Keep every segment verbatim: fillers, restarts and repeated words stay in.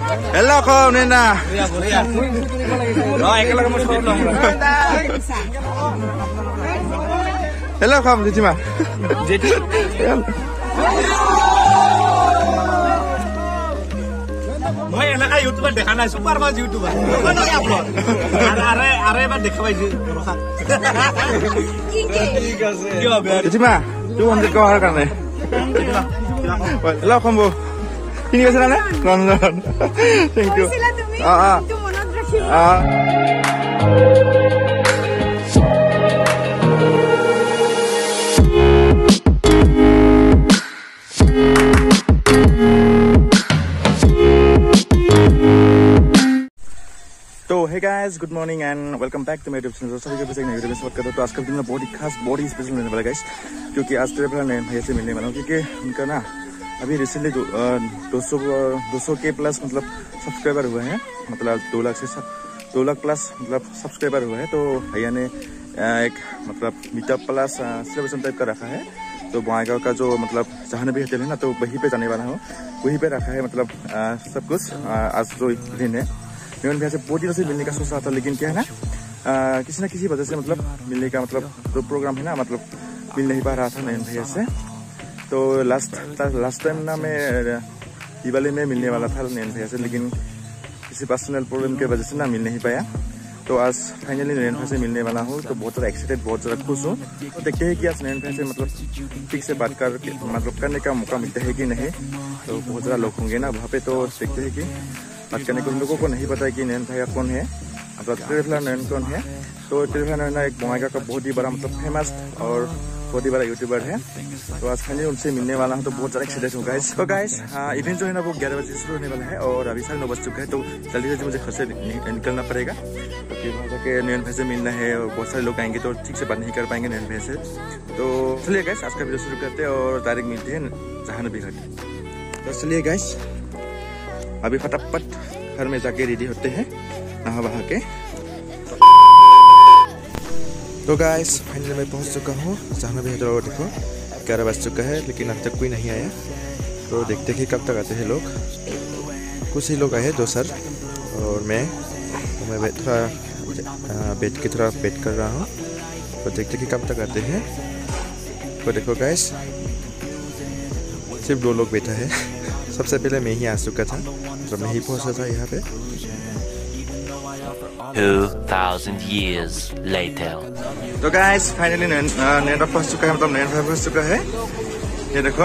Hello không nên là. Hello không gì mà. मैं एना YouTuber देखा ना सुपर मास YouTuber कौन है अपलोड अरे अरे मैं देखा भाई ठीक है क्यों यार जी मा तू हम देखो हर करने hello không bu ini ke sana non non thank you ah ah तो hey guys good morning and welcome back to my YouTube channel. सभी को वीडियो में स्वागत करता हूं। तो आज का वीडियो में बहुत ही खास बहुत ही स्पेशल होने वाला है गाइस, क्योंकि आज ट्रेवलर ने भैया से मिलने वाला हूं, क्योंकि उनका ना अभी रिसेंटली दो सौ दो सौ के प्लस मतलब सब्सक्राइबर हुए हैं, मतलब दो लाख से दो लाख प्लस मतलब सब्सक्राइबर हुए हैं। तो भैया ने एक मतलब मीटअप प्लस सेलिब्रेशन टाइप का रखा है। तो बंगाईगांव का जो मतलब जहाँ भी होटल है ना, तो वहीं पे जाने वाला हूँ, वहीं पे रखा है मतलब आ, सब कुछ। आ, आज जो दिन है मेरे भैया से बहुत दिनों से मिलने का सोच रहा था, लेकिन क्या है ना आ, किसी न किसी वजह से मतलब मिलने का मतलब जो प्रोग्राम है ना मतलब मिल नहीं पा रहा था नयन भैया से। तो लास्ट लास्ट टाइम ना मैं दिवाली में मिलने वाला था नयन भैया से, लेकिन किसी पर्सनल प्रॉब्लम की वजह से ना मिल नहीं पाया। तो आज फाइनली नयन भैया से मिलने वाला हूँ, तो बहुत ज़्यादा एक्साइटेड बहुत ज़्यादा खुश हूँ। तो देखते हैं कि आज नयन भैया से मतलब ठीक से बात कर मतलब करने का मौका मिलता है कि नहीं। तो बहुत ज़्यादा लोग होंगे ना वहाँ पे, तो देखते हैं कि बात करने को। उन लोगों को नहीं पता है कि नयन भैया कौन है, मतलब ट्रेवलर नयन कौन है। तो ट्रेवलर नयन एक बंगाईगांव का बहुत ही बड़ा मतलब फेमस और बहुत ही बड़ा यूट्यूबर है। तो आज फाइनली उनसे मिलने वाला हूँ, तो बहुत ज़्यादा एक्साइटेड हूँ गाइस। तो गाइस इवेंट जो है ना वो ग्यारह बजे शुरू होने वाला है और अभी साढ़े नौ बज चुका है। तो जल्दी जल्दी मुझे घर से निकलना पड़ेगा, क्योंकि वहाँ जाके नयन भैया से मिलना है और बहुत सारे लोग आएंगे तो ठीक से बात नहीं कर पाएंगे नयन भैया से। तो चलिए गाइस आज का वीडियो शुरू करते हैं और डायरेक्ट मिलते हैं जहानवी घाट। तो चलिए गाइस अभी फटाफट घर में जाके रेडी होते हैं नहा बहा के। तो गाइस फाइनली मैं पहुंच चुका हूँ जहानवी घाट। और देखो ग्यारह बज चुका है, लेकिन अभी तक कोई नहीं आया। तो देखते हैं कब तक आते हैं लोग। कुछ ही लोग आए हैं, दो सर और मैं तो मैं थोड़ा बैठ के थोड़ा वेट कर रहा हूँ। तो देखते हैं कि कब तक आते हैं। तो देखो गाइस सिर्फ दो लोग बैठा है। सबसे पहले मैं ही आ चुका था, तो मैं ही पहुंचा था यहाँ पे। two thousand years later. तो गाइस फाइनली नयन पहुंच चुका है, मतलब नयन भाई पहुंच चुका है। ये देखो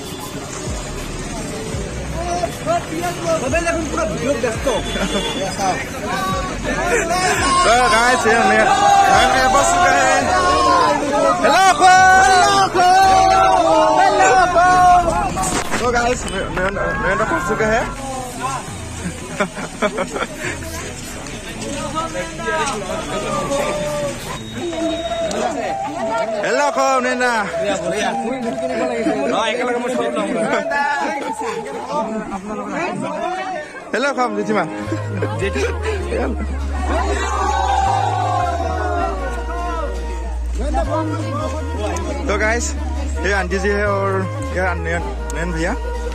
तो गाइस नयन भाई पहुंच चुका है। हेलो तो गाइस नयन पहुंच चुका है। हेलो कौन है ना हेलो कौन जी मा तो गाइस ये आंटी जी है और क्या नयन भैया।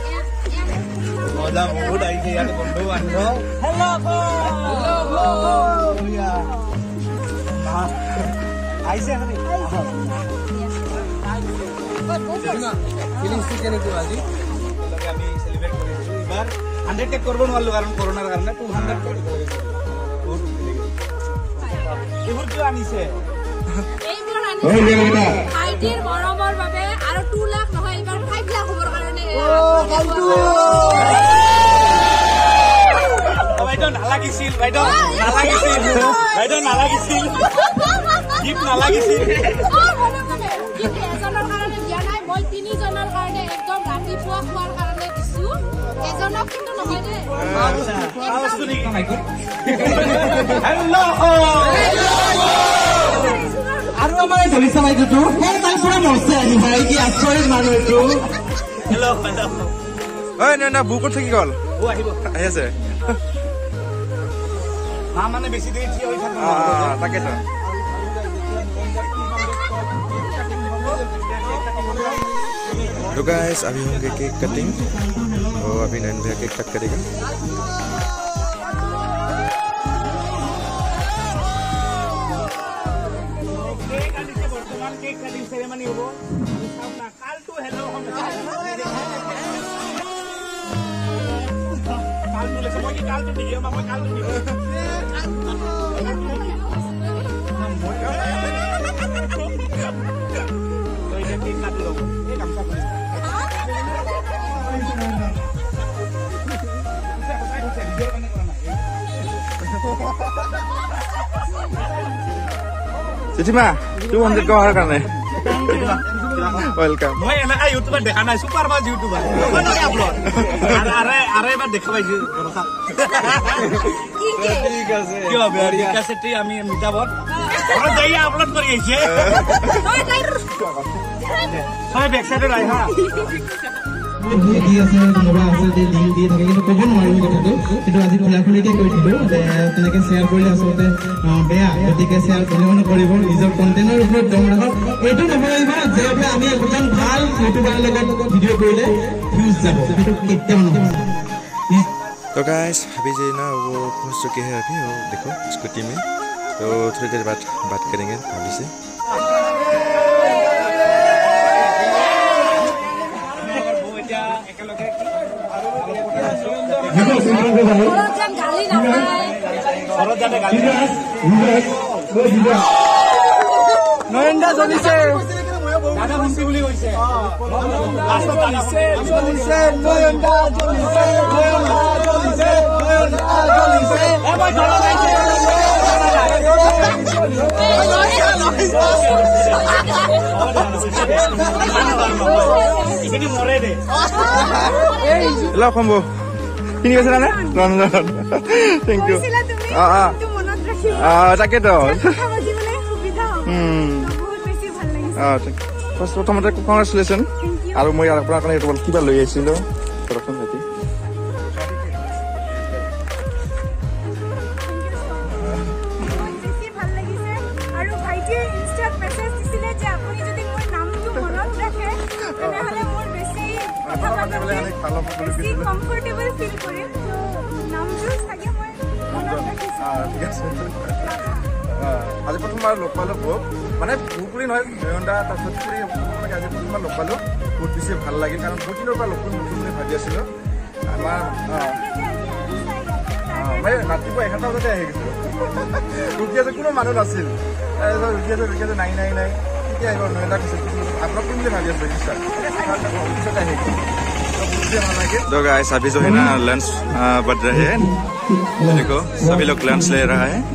নালাগিছিল বাইদেউ নালাগিছিল বাইদেউ নালাগিছিল গিফট নালাগিছিল অ মনে মনে গিফট এজনৰ কাৰণে দিয়া নাই, মই তিনি জনৰ কাৰণে একদম ৰাতিপুৱা খোৱাৰ কাৰণে দিছো। এজনক কিন্তু নহয় দে আচ্ছা নেকি হেল্ল আৰু আমাৰ চলিছা বাইদেউটো মই তাই পুৰা মৰছে আহি ভাই কি আচৰিত মানুহ এইটো। হেল্ল বাইদেউ ঐ না না বুকত থাকি গ'ল ও আহিব আহি আছে না মানে বেশি দেরি কি হই থাকে আ তাকে তো। तो गाइस अभी होंगे केक कटिंग और अभी नयन भैया केक कट करेगा। ceremony হ'ব আমি চাম না কালটো হেল্ল কালটো লেছে মই কি কালটো দিও মই কালটো দিও তো এটা কি কাট লব এই কামটা কৰি Citima, two hundred kau harga ni. Welcome. Moi enak YouTuber dekha nai super fast YouTuber. Mana ni upload? Are are ebar dekha paisi. ঠিক আছে কি হবে ঠিক আছে টি আমি মিটাবত ওরা যাইয়া আপলোড করি আইছে সবাই ব্যাক সাইডে রাই হ্যাঁ দি আছে মোবাইল আছে যে লিংক দি থাকে কিন্তু কব নোৱাৰিম কথাটো কিন্তু আজি খোলাখুলিকে কৈ দিলো তেনেকে শেয়াৰ কৰিলে আচলতে বেয়া গতিকে শেয়াৰ কৰিলে কৰিব নিজৰ কন্টেন্টৰ ওপৰত দম ৰাখক এইটো নভাবিবা যে আমি একজন ভাল ইউটিউবাৰৰ লগত ভিডিঅ' কৰিলে ভিউজ যাব সেইটো কেতিয়াও নহয় तो गाइस अभी जो ना वो पहुंच चुके हैं अभी वो देखो स्कूटी में तो थोड़ी देर बाद बात करेंगे अभी से নয়নদা জ্বলিছে দাদা মুন্সি বুলি কৈছে লাষ্টত জ্বলিছে জ্বলিছে নয়নদা জ্বলিছে নয়নদা জ্বলিছে নয়নদা জ্বলিছে এ মই ধৰা গাইছে ইখিনি মৰে দে এই ল কম্বো কিনি গৈছে না ৰঞ্জন থ্যাংক ইউ আ আ আ তাকে তো হুম আ ফার্স্ট প্রথমতে কংগ্রেচুলেশন আৰু মই আপোনাৰ কাৰণে এইটো কিবা লৈ আহিছিলো প্ৰথম হেতি comfortable feel kore to namju sage moi আজি প্ৰথমবাৰ লগ পালো খুব মানে পুকুৰী নহয় নয়নদা তাৰপিছত পুকুৰী মানে আজি প্ৰথমবাৰ লগ পালো বহুত বেছি ভাল লাগিল কাৰণ বহুদিনৰ পৰা লগ কৰিম বুলি ভাবি আছিলো আমাৰ মই ৰাতিপুৱা এঘাৰটা বজাতে আহি গৈছিলো ৰুটি আছে কোনো মানুহ নাছিল ৰুটি আছে ৰুটি আছে নাই নাই নাই তেতিয়া আহিব নয়নদা কৈছিল আপোনাক কৰিম বুলি ভাবি আছিলো নিশ্চয় পিছত আহি तो गाइस अभी जो है ना लंच बढ़ रहे हैं देखो सभी लोग लंच ले रहा है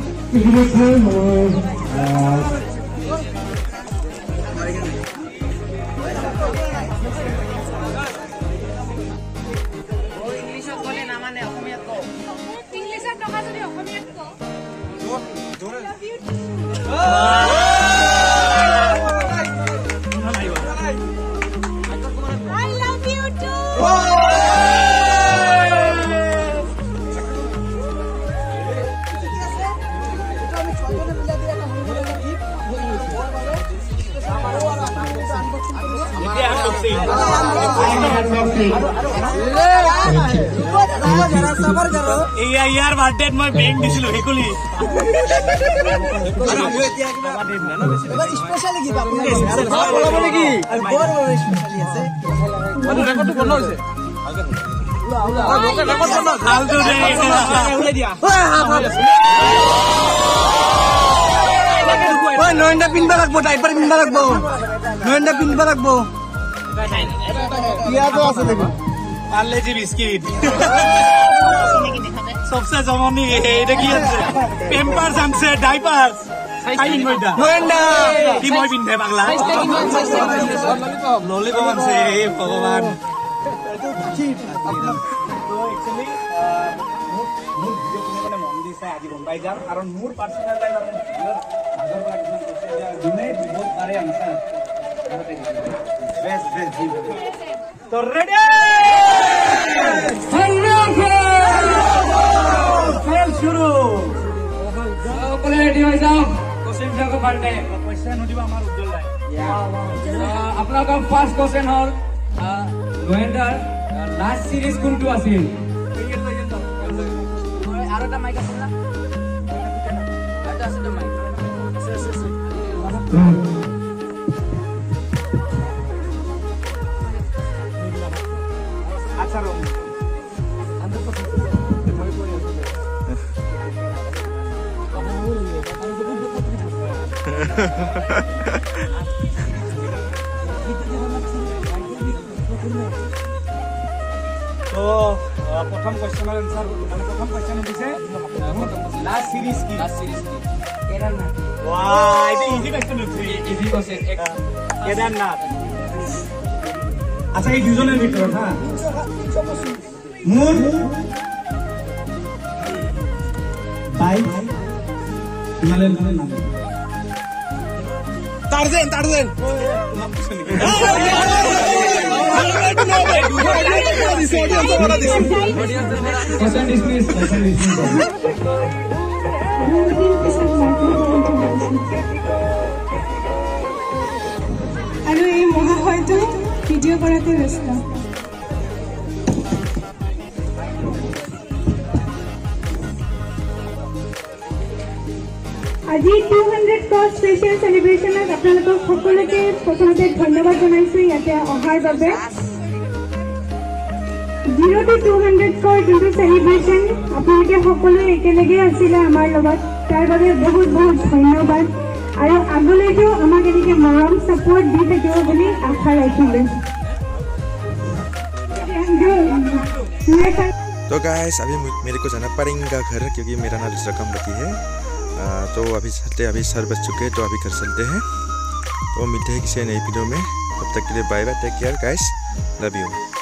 यार बर्थडे मैं बैंक दिसिलो हेकुली স্পেশালি কি পাবো বলে কি আর বড় বড় স্পেশালি আছে মানে রেকর্ড বন্ধ হইছে রেকর্ড বন্ধ ফালতু দে উড়ে দিয়া ওই নয়নদা পিনবা রাখবো ডাইপার পিনবা রাখবো নয়নদা পিনবা রাখবো ইয়া তো আছে দেখো পারলে জি বিস্কিট सबसे जमानी এটা কি আছে পেম্পারস আনছে ডাইপারস সাইন কইটা নয়নদা কি মই পিনতে পাগলা ললিপপ আনছে হে ভগবান তো एक्चुअली মোৰ ভিডিও কোনে মন দিছে আজি গম পাই যাম কাৰণ মোৰ পার্সোনাল লাইফ আৰু ভিডিওৰ আগৰ পৰা কিমান কৈছে দিনে বহুত পাৰে আনসার বেস্ট বেস্ট জি তো রেডি खेल शुरू ओकले रेडी হৈ যাও কোশ্চেন জাগো পাল্টে কোশ্চেন নদিবা আমাৰ উজ্জ্বল লাই আপোনালোকৰ ফাৰ্স্ট কোশ্চেন হল নয়নদাৰ লাস্ট সিরিজ কোনটো আছিল আৰু এটা মাইক আছে না এটা আছে তো মাইক আছে আছে আছে তো প্রথম কোশ্চেনের आंसर মানে প্রথম কোশ্চেন দিছে লাস্ট সিরিজ কি লাস্ট সিরিজ কি কেদারনাথ ওয়াও এটা ইজি কোশ্চেন হচ্ছে ইজি কোশ্চেন কেদারনাথ আচ্ছা এই দুজনের ভিতর হ্যাঁ মুর ভাই হিমালয়ের নাম টারজেন টারজেন Question dismiss. Question dismiss. আৰু এই মহাশয়টো ভিডিঅ' কৰাতে ব্যস্ত আজি টু হাণ্ড্ৰেড ক্ৰছ স্পেচিয়েল চেলিব্ৰেশ্যনত আপোনালোকক সকলোকে প্ৰথমতে ধন্যবাদ জনাইছোঁ ইয়াতে অহাৰ বাবে zero' two two hundred cross যোনটো চেলিব্ৰেশ্যন আপোনালোকে সকলোৱে একেলগে আছিলে আমাৰ লগত তাৰ বাবে বহুত বহুত ধন্যবাদ আৰু আগলৈতো আমাক এনেকৈ মৰম ছাপোৰ্ট দি থাকিব বুলি আশা ৰাখিলোঁ तो गाइस अभी मेरे को जाना पड़ेगा घर क्योंकि मेरा ना दूसरा काम बाकी है। आ, तो अभी चलते अभी सर बज चुके हैं तो अभी घर चलते हैं। तो मिलते हैं किसी नई वीडियो में, तब तक के लिए bye bye, take care guys, love you.